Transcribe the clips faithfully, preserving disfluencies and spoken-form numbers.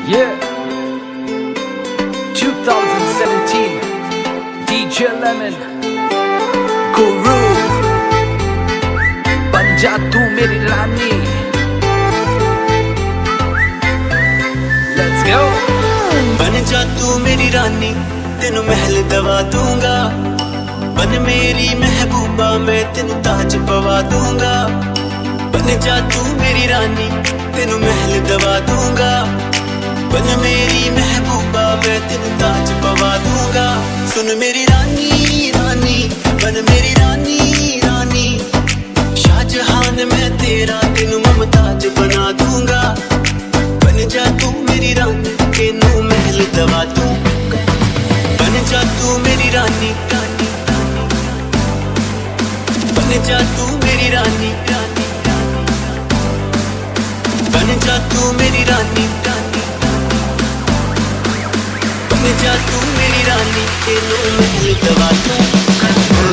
Yeah, twenty seventeen, D J Lemon, Guru, बन जा तू मेरी रानी. Let's go. बन जा तू मेरी रानी, तेनू महल दवा दूंगा. बन मेरी महबूबा, मैं तेनू ताज पवा दूंगा. बन जा तू मेरी रानी, तेनू महल दवा दूंगा. बन मेरी महबूबा, मैं तेनू ताज पवा दूंगा. सुन मेरी रानी रानी, बन मेरी रानी रानी. शाहजहान मैं तेरा, तेनू ममताज बना दूंगा. बन जा तू मेरी रानी, तेनू महल दवा दूंगा. बन जा तू मेरी रानी रानी रानी. बन जा तू मेरी रानी रानी रानी. बन जा तू मेरी रानी रानी. बन जा तू मेरी रानी, तेनू महल दवा दूंगा.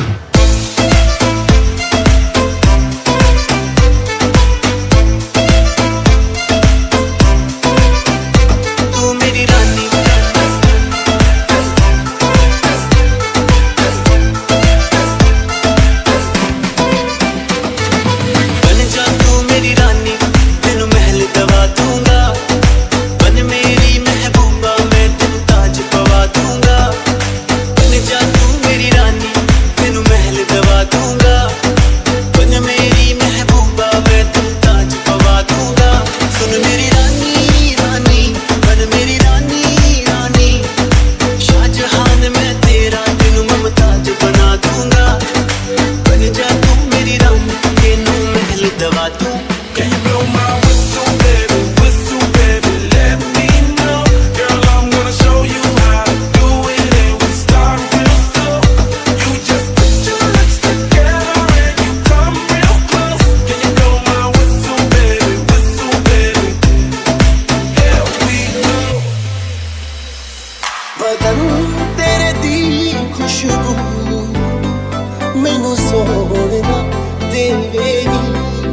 बदन तेरे दी खुशबू मैनू सोहना देवेगी.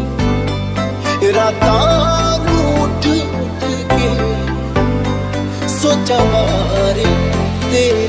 रातां नूं उठ उठ के सोचा मारे तेरे